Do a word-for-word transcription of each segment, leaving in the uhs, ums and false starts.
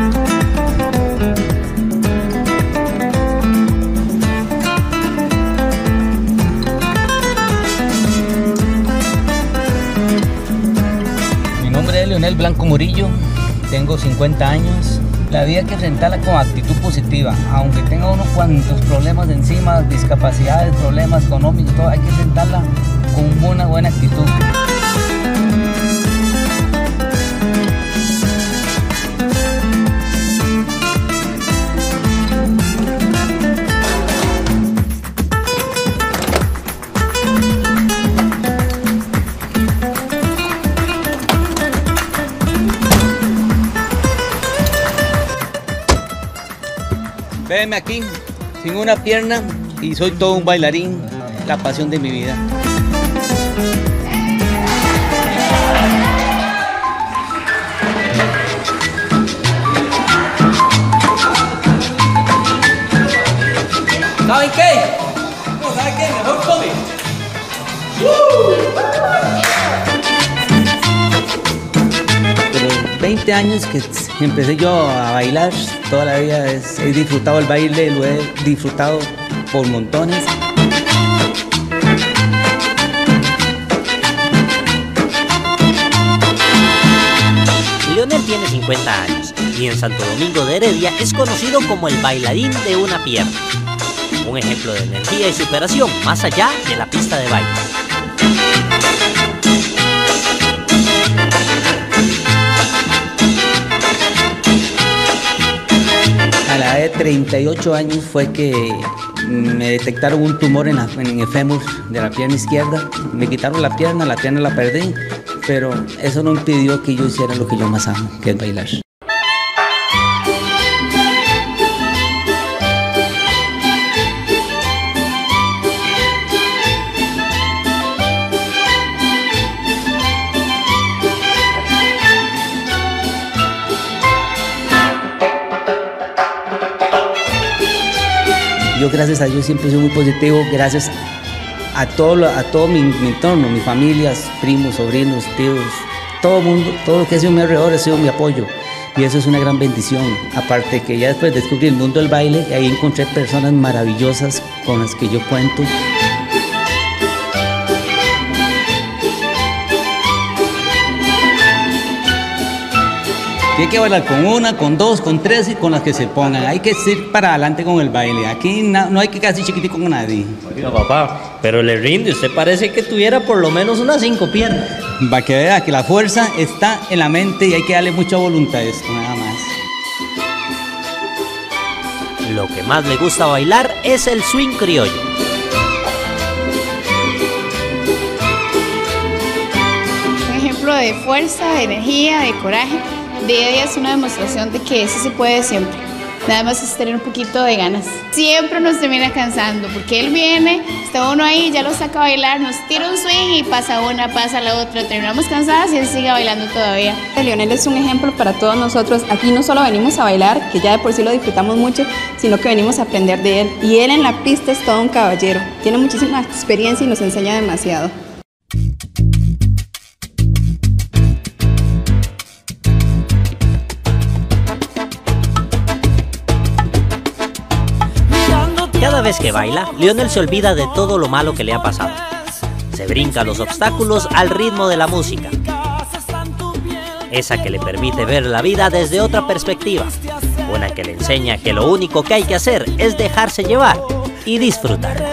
Mi nombre es Leonel Blanco Murillo, tengo cincuenta años. La vida hay que enfrentarla con actitud positiva, aunque tenga unos cuantos problemas de encima, discapacidades, problemas económicos, todo, hay que enfrentarla con una buena actitud. Véeme aquí, sin una pierna, y soy todo un bailarín, la pasión de mi vida. ¿Saben qué? No, ¿saben qué? Mejor come. Pero veinte años que empecé yo a bailar, toda la vida es, he disfrutado el baile, lo he disfrutado por montones. Leonel tiene cincuenta años y en Santo Domingo de Heredia es conocido como el bailarín de una pierna. Un ejemplo de energía y superación más allá de la pista de baile. A la edad de treinta y ocho años fue que me detectaron un tumor en, la, en el fémur de la pierna izquierda. Me quitaron la pierna, la pierna la perdí, pero eso no impidió que yo hiciera lo que yo más amo, que es bailar. Yo, gracias a Dios, siempre soy muy positivo, gracias a todo, a todo mi, mi entorno, mis familias, primos, sobrinos, tíos, todo el mundo, todo lo que ha sido mi alrededor ha sido mi apoyo. Y eso es una gran bendición. Aparte que ya después descubrí el mundo del baile, ahí encontré personas maravillosas con las que yo cuento. Hay que bailar con una, con dos, con tres y con las que se pongan. Hay que ir para adelante con el baile. Aquí no, no hay que quedarse chiquitico con nadie. Oiga, papá, pero le rinde. Usted parece que tuviera por lo menos unas cinco piernas. Va que vea que la fuerza está en la mente y hay que darle mucha voluntad a esto, nada más. Lo que más le gusta bailar es el swing criollo. Un ejemplo de fuerza, de energía, de coraje. Día a día es una demostración de que eso se puede siempre. Nada más es tener un poquito de ganas. Siempre nos termina cansando porque él viene, está uno ahí, ya lo saca a bailar, nos tira un swing y pasa una, pasa la otra. Terminamos cansadas y él sigue bailando todavía. Leonel es un ejemplo para todos nosotros. Aquí no solo venimos a bailar, que ya de por sí lo disfrutamos mucho, sino que venimos a aprender de él. Y él en la pista es todo un caballero. Tiene muchísima experiencia y nos enseña demasiado. Cada vez que baila, Leonel se olvida de todo lo malo que le ha pasado. Se brinca los obstáculos al ritmo de la música. Esa que le permite ver la vida desde otra perspectiva. Una que le enseña que lo único que hay que hacer es dejarse llevar y disfrutar.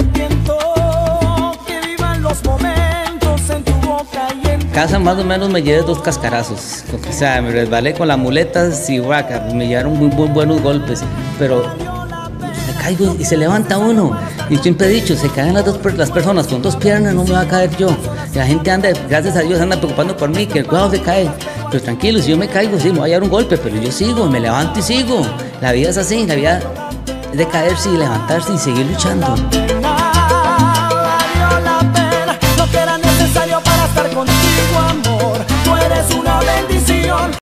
Casa más o menos me llevé dos cascarazos. O sea, me resbalé con las muletas y guaca, me llevaron muy, muy buenos golpes. Pero caigo y se levanta uno. Y siempre he dicho, se caen las dos las personas con dos piernas, no me va a caer yo. Y la gente anda, gracias a Dios, anda preocupando por mí, que el cuadro se cae. Pero tranquilo, si yo me caigo, sí, me voy a dar un golpe, pero yo sigo, me levanto y sigo. La vida es así, la vida es de caerse y levantarse y seguir luchando. Valió la pena lo que era necesario para estar contigo, amor. Tú eres un